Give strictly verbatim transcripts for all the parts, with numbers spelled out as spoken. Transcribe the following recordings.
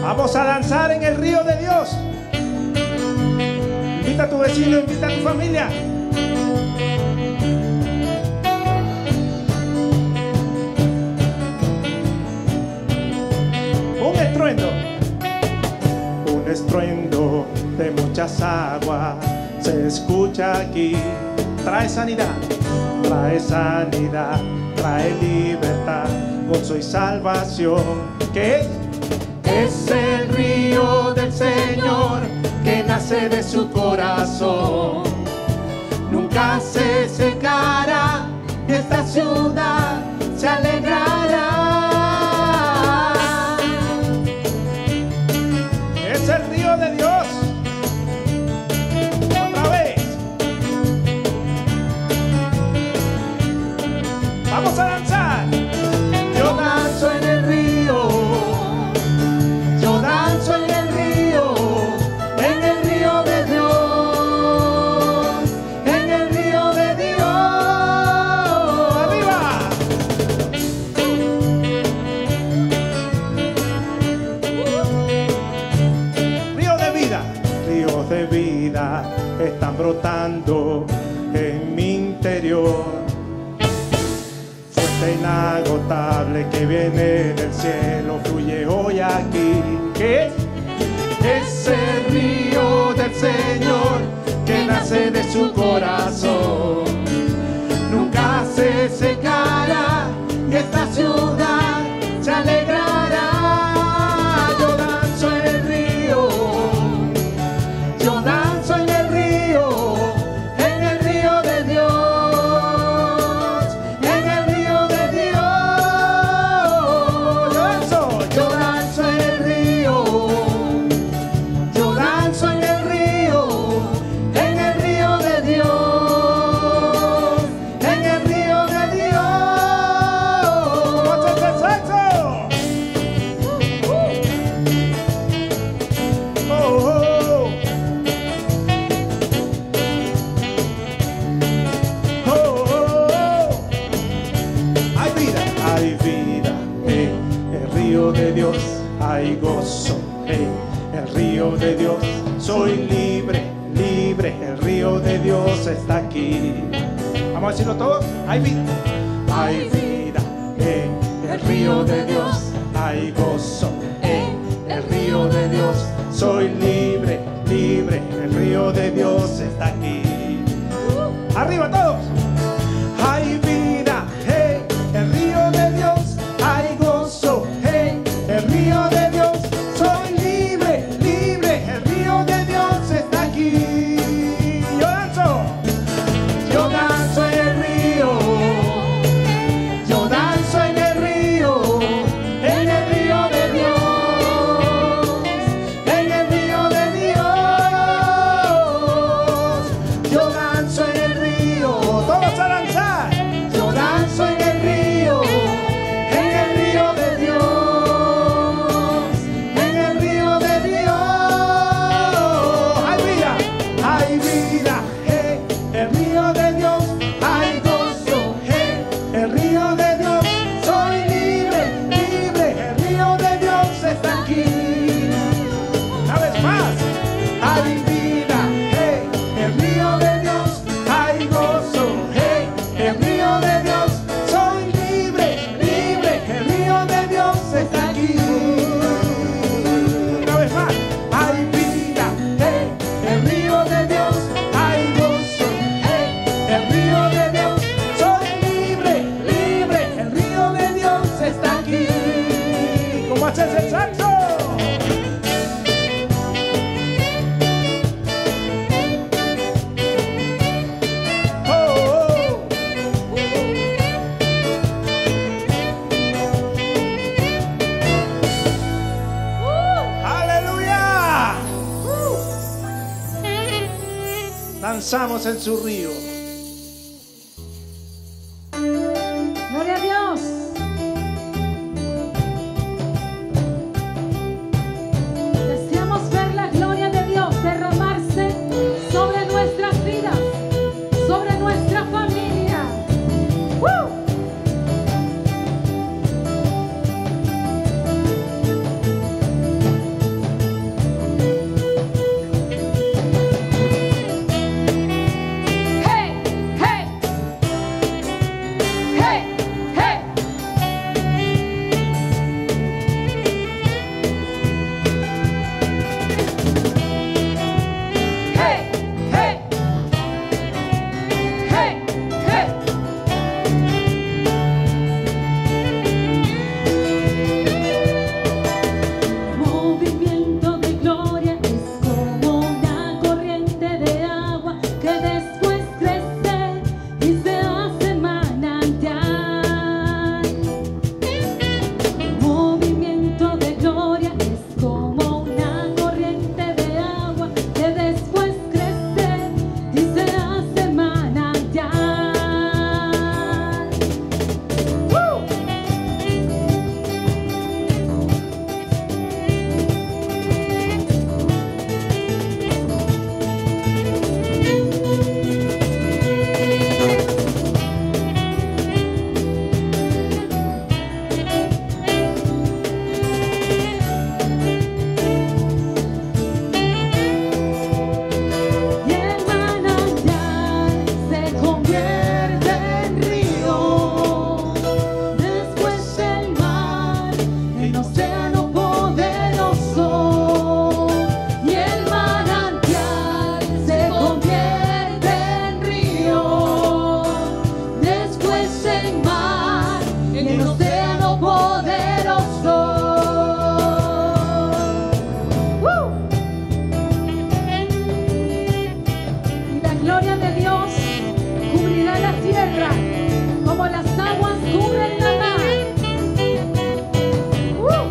Vamos a danzar en el río de Dios. Invita a tu vecino, invita a tu familia. Un estruendo. Un estruendo de muchas aguas se escucha aquí. Trae sanidad, trae sanidad, trae libertad, gozo y salvación. ¿Qué es? Es el río del Señor que nace de su corazón. Nunca se secará y esta ciudad se alegrará. Es el río de Dios. Otra vez. Vamos a danzar. Yo danzo en el río. Yo danzo en el río. En el río de Dios. En el río de Dios. ¡Arriba! Río de vida. Ríos de vida están brotando en mi interior. Fuente inagotable que viene del cielo, fluye hoy aquí. ¿Qué es? Es el río del Señor que nace de su corazón. Nunca se secará y esta ciudad se alegrará. Yo danzo en el río. Yo danzo en el río. En el río de Dios. Hay gozo en el río de Dios. Soy libre, libre. El río de Dios está aquí. Vamos a decirlo todos. Hay vida. Hay vida en el río de Dios. Hay gozo en el río de Dios. Soy libre, libre. El río de Dios está aquí. Arriba todos. Hay vida en el río de Dios. Hay gozo en el río de Dios. Soy libre, libre. El río de Dios está aquí. Yo danzo. Yo danzo en el río. Yo danzo en el río. En el río de Dios. En el río de Dios. Yo danzo en el río. Todos a danzar. Yo danzo en el río. En el río de Dios. En el río de Dios. Hay vida. Hay vida. Hey, el río de Dios. Hay gozo. Hey, el río de Dios. Soy libre, libre. El río de Dios está aquí. Una vez más. Hay vida. Hey, el río de Dios. Hay gozo. Hey, el río de Dios. Soy libre, libre. El río de Dios está aquí. Una vez más. Hay vida. Hey, el río de Dios. Hay gozo. Hey, el río de Dios. Soy libre, libre. El río de Dios está aquí. ¿Cómo haces el saxo? Oh, oh. ¡Aleluya! Danzamos en su río. Gloria a Dios. Deseamos ver la gloria de Dios derramarse sobre nuestras vidas, sobre nuestra familia. ¡Woo! gloria de Dios cubrirá la tierra como las aguas cubren la mar. ¡Uh!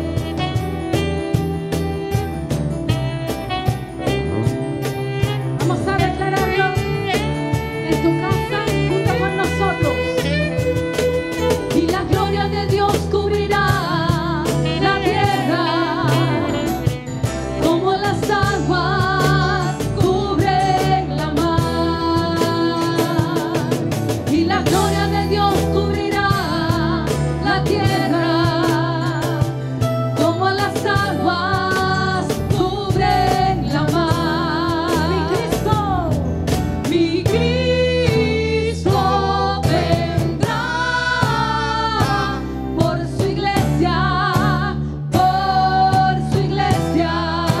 Vamos a declararlo en tu casa junto con nosotros. Y la gloria de Dios cubrirá la tierra como las aguas cubren la mar. Y la gloria de Dios cubrirá la tierra como las aguas cubren la mar. Mi Cristo, mi Cristo vendrá por su iglesia, por su iglesia.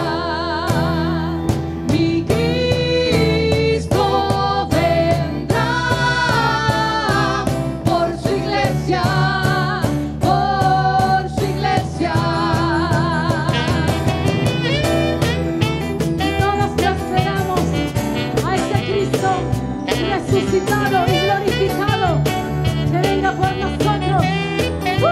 Mi Cristo vendrá por su iglesia, por su iglesia. Y todos que esperamos a ese Cristo resucitado y glorificado que venga por nosotros. ¡Uh!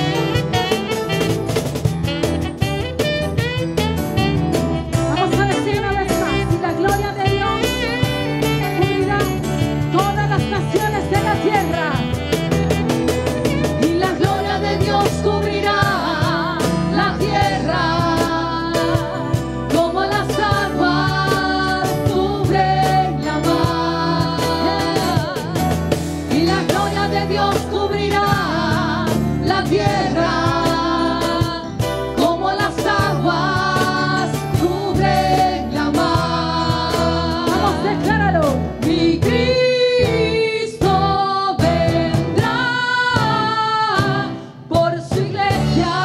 Vamos a decir una vez más, y la gloria de Dios cubrirá todas las naciones de la tierra. Y la gloria de Dios cubrirá la tierra como las aguas cubren la mar. Y la gloria de Dios cubrirá la tierra como las aguas cubren la mar. Vamos, decláralo. Mi Cristo vendrá por su iglesia,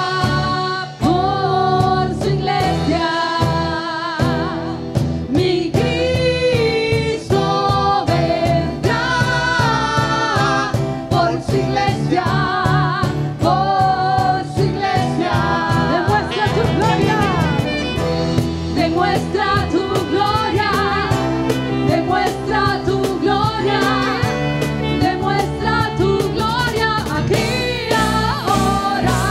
por su iglesia. Mi Cristo vendrá por su iglesia, por su iglesia. Demuestra tu gloria, demuestra tu gloria, demuestra tu gloria, demuestra tu gloria aquí ahora.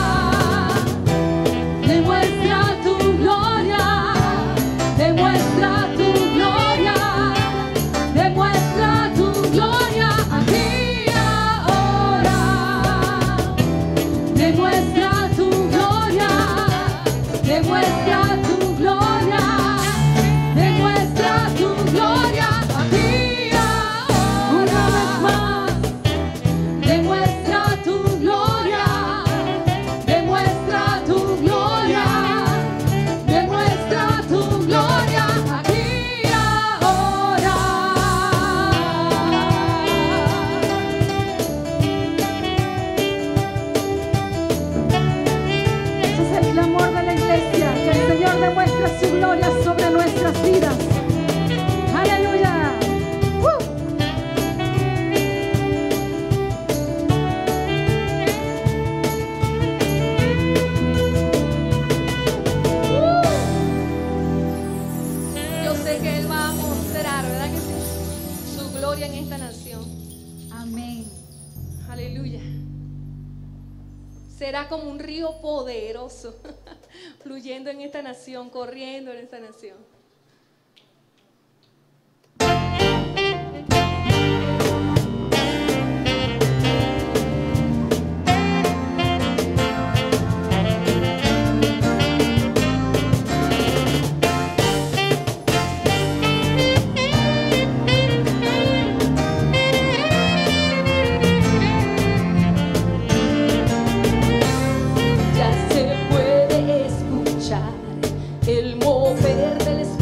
Demuestra tu gloria, demuestra tu gloria, demuestra tu gloria aquí ahora. Demuestra tu gloria, demuestra tu gloria, demuestra tu gloria aquí ahora. Una vez más, demuestra tu gloria, demuestra tu gloria, demuestra tu gloria aquí ahora. Ese es el clamor de la iglesia, que el Señor demuestre su gloria sobre nuestras vidas. Aleluya. ¡Uh! Yo sé que Él va a mostrar, ¿verdad que sí? Su gloria en esta nación. Amén. Aleluya. Será como un río poderoso fluyendo en esta nación, corriendo en esta nación. Ya se puede escuchar el mover del Espíritu.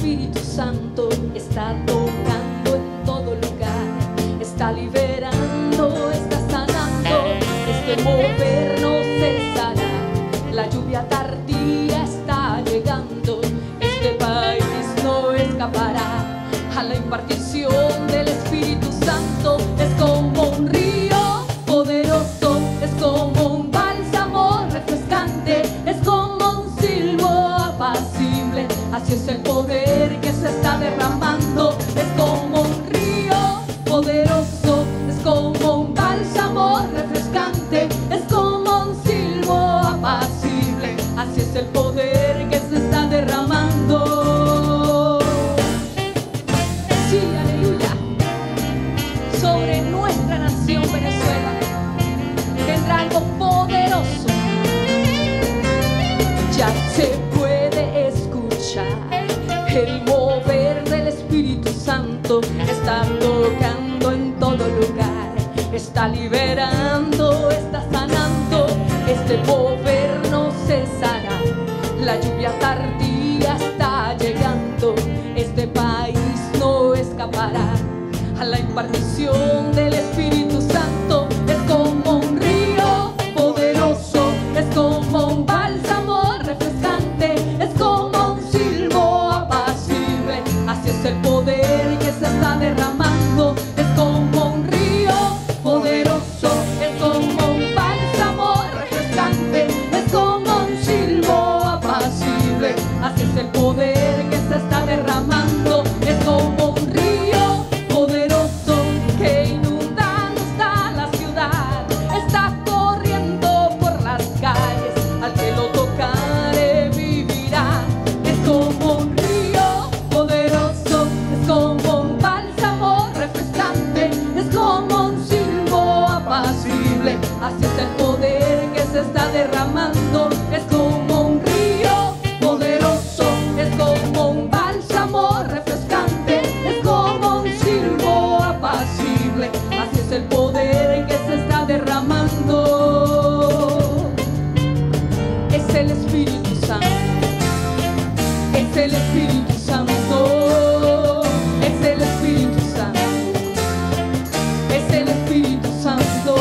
está tocando en todo lugar, está liberando, está sanando, este poder no cesará, la lluvia tardía está llegando, este país no escapará a la impartición del Espíritu Santo. Es como un río poderoso, es como un bálsamo refrescante, es como un silbo apacible, así es el poder que se está derramando. Es como un río poderoso, es como un bálsamo refrescante, es como un silbo apacible, así es el poder que se está derramando. Es como un río poderoso que inundando está la ciudad, está corriendo por las calles, al que lo tocare vivirá. Es como un río poderoso, es como un bálsamo refrescante, es como un silbo apacible, así es el poder que se está derramando. Es como un río poderoso, es como un bálsamo refrescante, es como un silbo apacible, así es el poder que se está derramando. Es el Espíritu Santo, es el Espíritu Santo, es el Espíritu Santo, es el Espíritu Santo.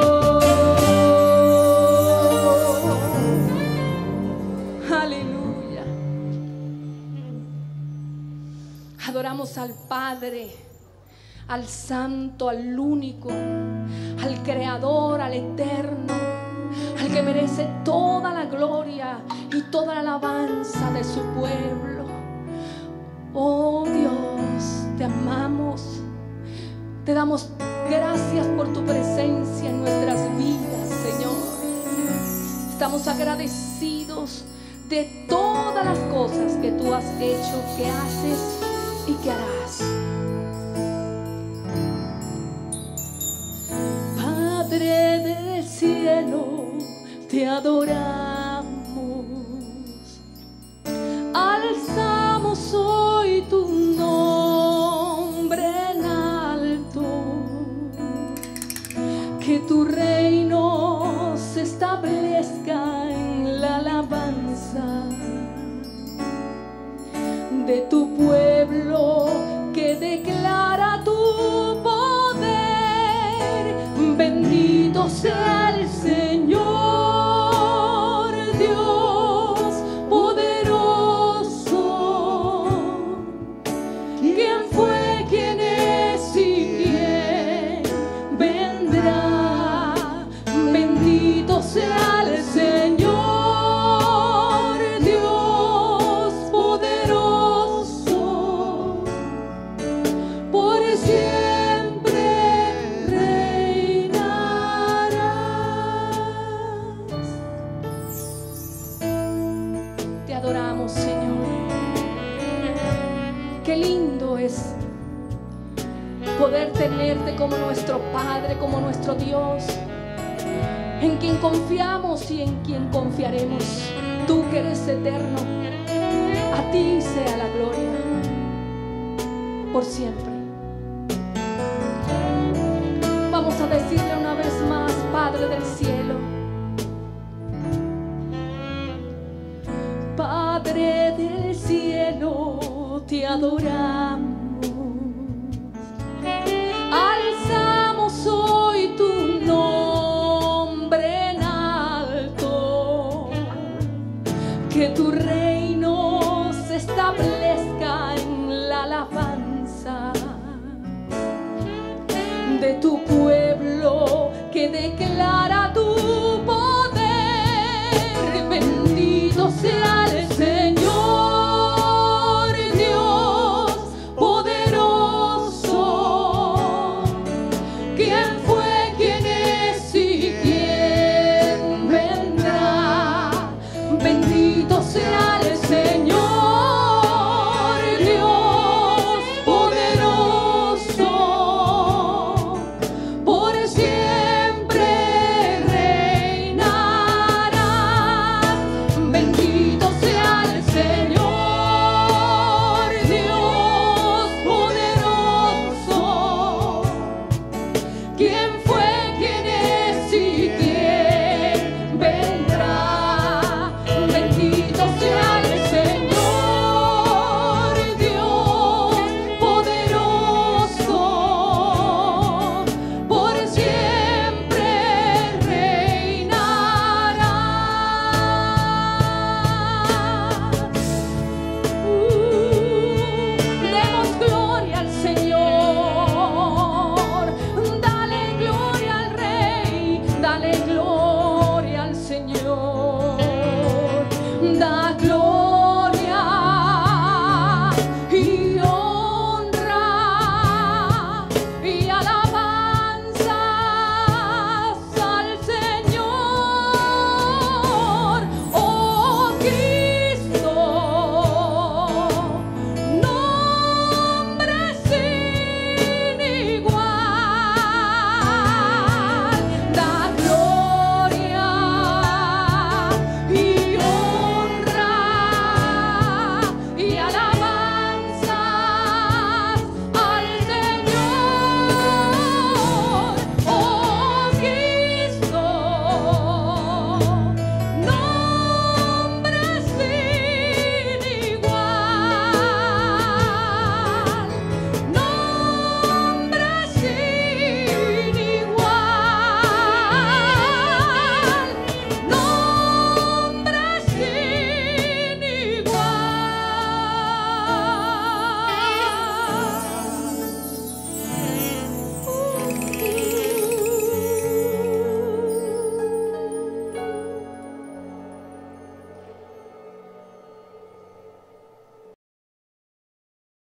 Aleluya. Adoramos al Padre, al Santo, al único, al Creador, al Eterno, al que merece toda la gloria y toda la alabanza de su pueblo. Oh Dios, te amamos, te damos gracias por tu presencia en nuestras vidas, Señor. Estamos agradecidos de todas las cosas que tú has hecho, que haces y que harás. Padre del cielo, te adoramos, alzamos hoy tu nombre en alto, que tu reino se establezca en la alabanza de tu pueblo que declara tu poder. Bendito sea el Señor Dios poderoso, quien fue, quien es y quien vendrá. Bendito sea el Señor Dios poderoso, por siempre reinarás. Te adoramos, Señor. Qué lindo es poder tenerte como nuestro Padre, como nuestro Dios, en quien confiamos y en quien confiaremos. Tú que eres eterno, a ti sea la gloria por siempre. Vamos a decirle una vez más: Padre del cielo, Padre del cielo, te adoramos, alzamos hoy tu nombre en alto, que tu reino se establezca en la alabanza de tu pueblo que declara tu